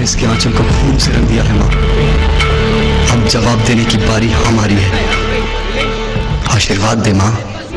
इसके आंचल को खून से रंग दिया है माँ। अब जवाब देने की बारी हमारी है। आशीर्वाद दे माँ।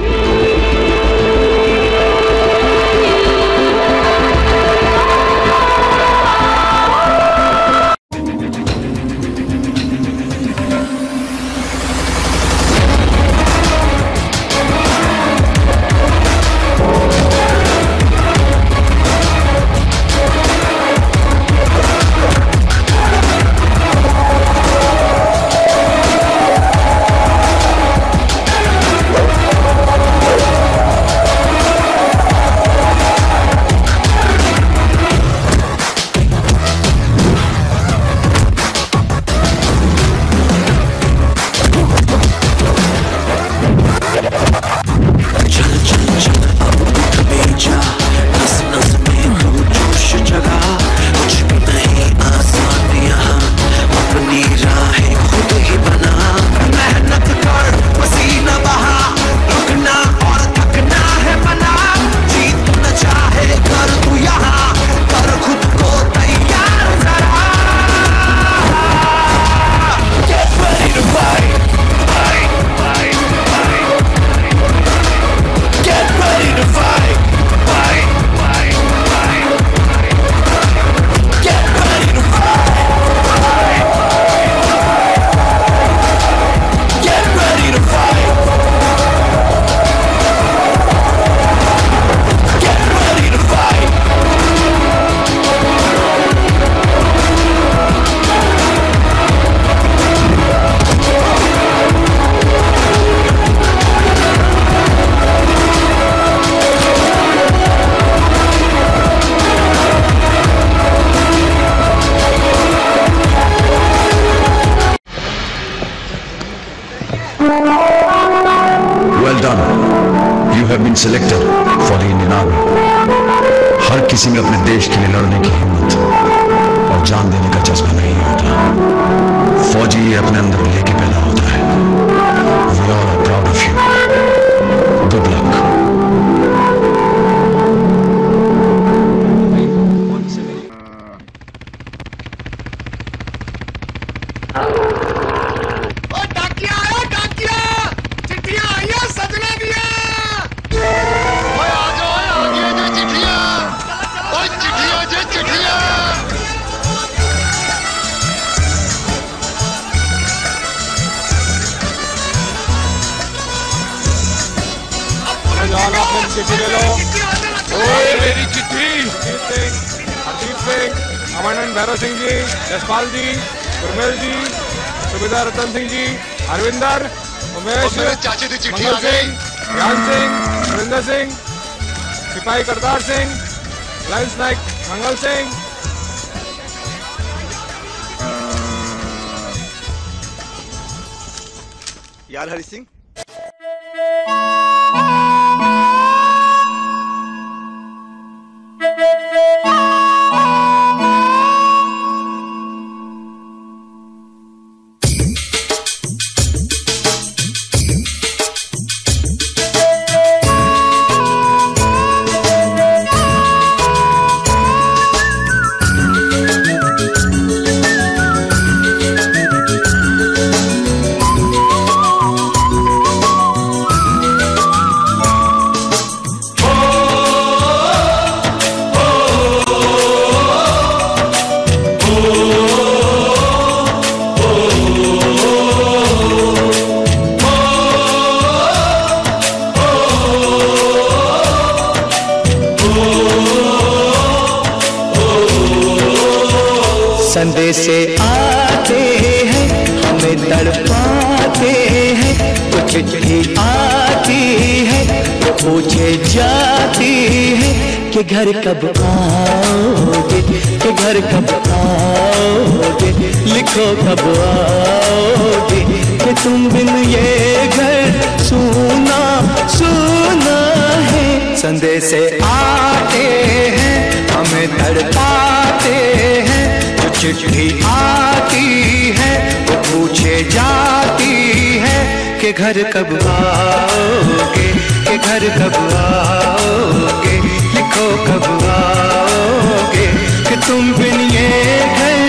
Well done. You have been selected for the Indian Army. हर किसी में अपने देश के लिए लड़ने की हिम्मत और जान देने का जज्बा नहीं होता। फौजी ये अपने अंदर लेके पैदा होता है। We all are proud of you. Good luck. चिट्ठी ले लो। ओए मेरी चिट्ठी। हरदीप सिंह, अमन भैरव सिंह जी, यशपाल जी, गुरमेल जी, सुबेदार रतन सिंह जी, हरविंदर, उमेश, चाची की चिट्ठी मंगल सिंह, ज्ञान सिंह, सुरेंद्र सिंह, सिपाही करतार सिंह, लाइंस नाइक मंगल सिंह, यार हरि सिंह। संदेशे आते हैं हमें तड़पाते हैं, कुछ चिट्ठी आती है तो पूछे जाती है कि घर कब आओगे, कि घर कब आओगे, लिखो कब आओगे, कि तुम बिन ये घर सूना सूना है। संदेशे आते हैं हमें तड़पाते हैं, चिट्ठी आती है वो पूछे जाती है कि घर कब आओगे, कि घर कब आओगे, लिखो कब आओगे, कि तुम बिन ये घर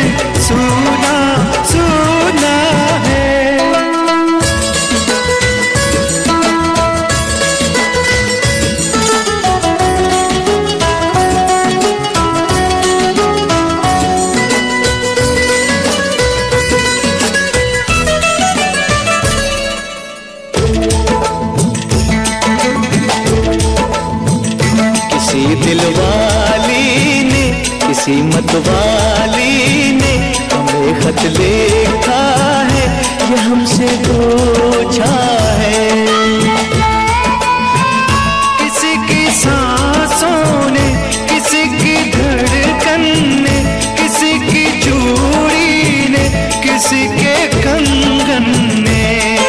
दिलवाली ने, किसी मतवाली ने हमें खत लिखा है, ये हमसे पूछा है। किसी की सांसों ने, किसी की धड़कन ने, किसी की चूड़ी ने, किसी के कंगन ने,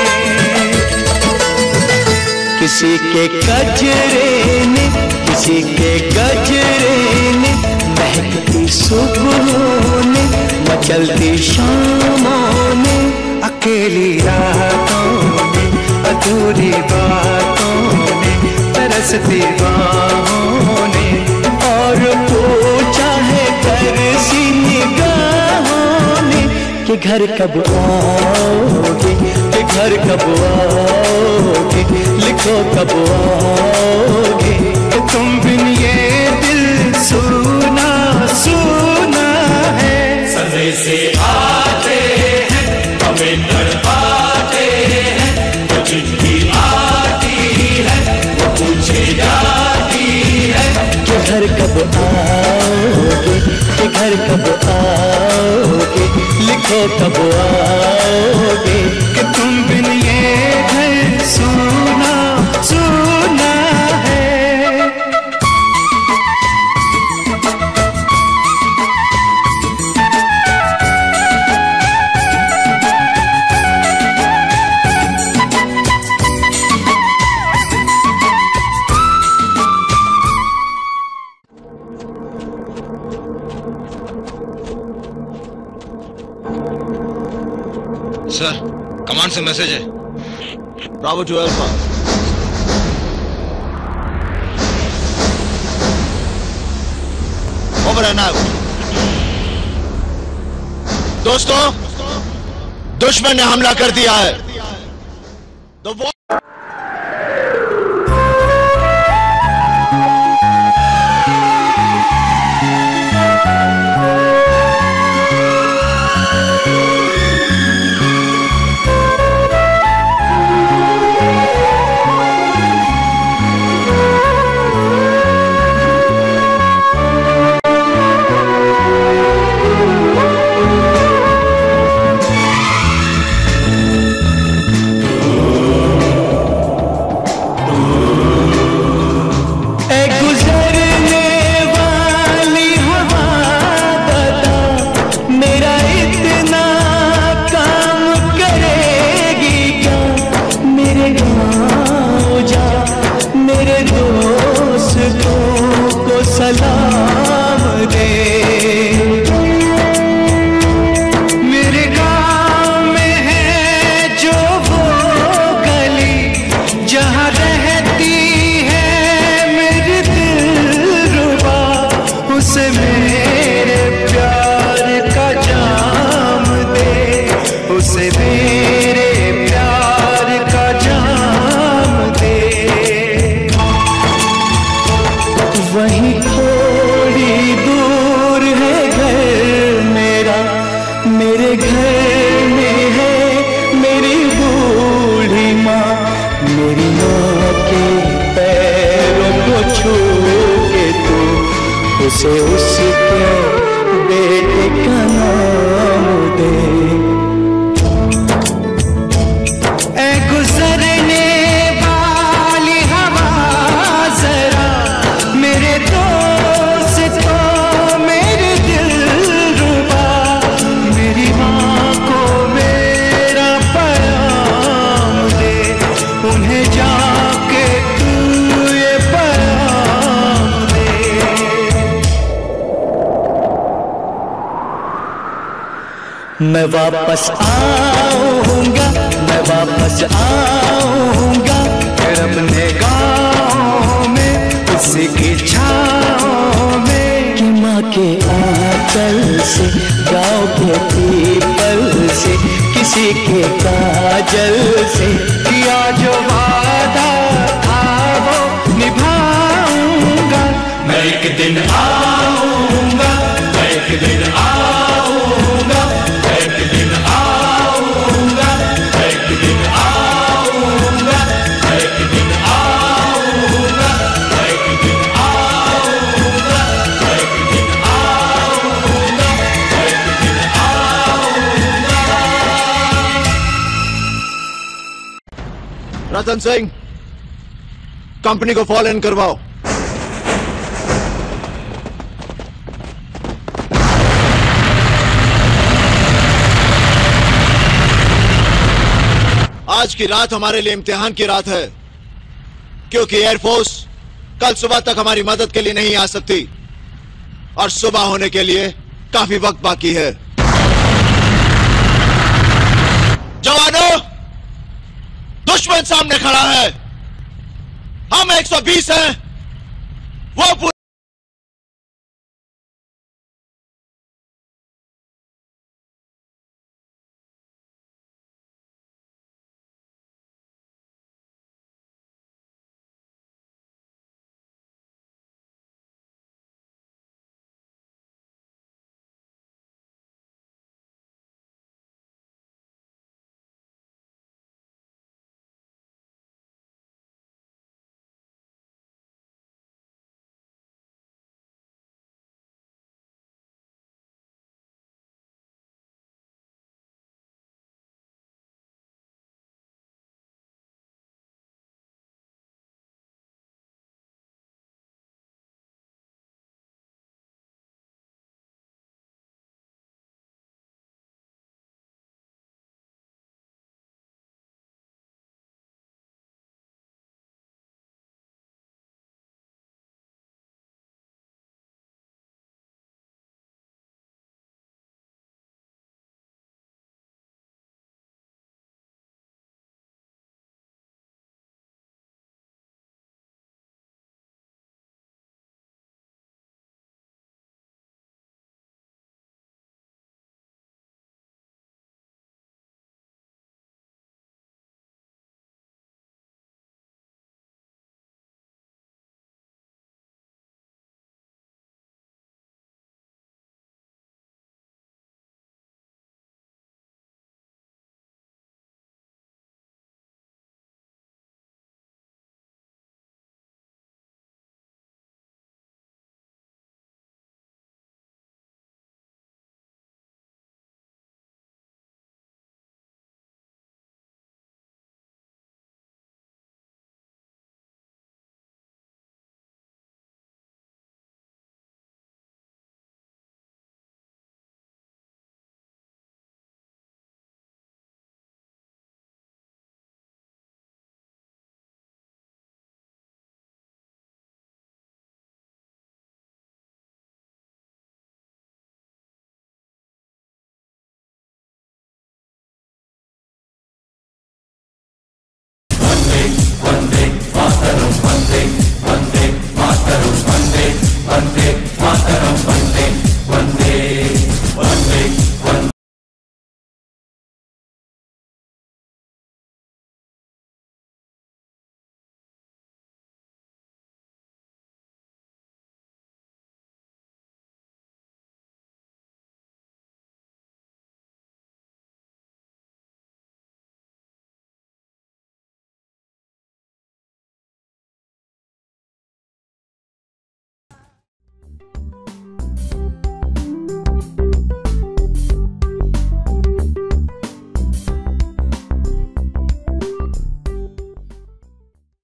किसी के गजरे ने, किसी के गजरे ने, महकती सुबहों ने, मचलती शामों ने, अकेली रातों ने, अधूरी बातों ने, तरसती बाहों ने, और पूछा है तरसी निगाहों ने कि घर कब आओगे, कि घर कब आओगे, लिखो कब आओगे, कि तुम बिन ये दिल सुना सुना है। समय से आते हैं हमें तड़पाते हैं, वो चिट्ठी आती है वो पूछे जाती है कि घर कब आओगे, कि घर कब आओगे, लिखो कब आओगे, कि तुम बिन ये घर सुना सुना है। सर, कमांड से मैसेज है। Bravo 2 alpha. Over and out. दोस्तों, दुश्मन ने हमला कर दिया है। सलाम दे, मेरे गाँव में है जो वो गली, जहाँ रहती है मेरी दिलरुबा, उसे मेरे प्यार का जाम दे, उसे मेरे प्यार का जाम दे। वहीं थोड़ी दूर है घर मेरा, मेरे घर में है मेरी बूढ़ी माँ, मेरी माँ के पैरों को छू के तू उसे उसके बेटे का नाम दे। ऐ गुजरने वाली हवा जरा, मेरे दोस्त को मेरी दिलरुबा, मेरी माँ को मेरा पैगाम दे, उन्हें जाके तू ये पैगाम दे। मैं वापस आऊंगा, मैं वापस आऊंगा, फिर अपने गाँव में उसकी छाँव में, कि माँ के आंचल से, गाँव के पीपल से, किसी के काजल से, किया जो वादा था वो निभाऊंगा। मैं एक दिन आऊंगा, मैं एक दिन आऊंगा, मैं एक दिन आऊंगा, मैं एक दिन आऊंगा, मैं एक दिन आऊंगा, मैं एक दिन आऊंगा। रतन सिंह, कंपनी को फॉलो इन करवाओ। आज की रात हमारे लिए इम्तिहान की रात है, क्योंकि एयरफोर्स कल सुबह तक हमारी मदद के लिए नहीं आ सकती और सुबह होने के लिए काफी वक्त बाकी है। जवानों, दुश्मन सामने खड़ा है। हम 120 हैं, वो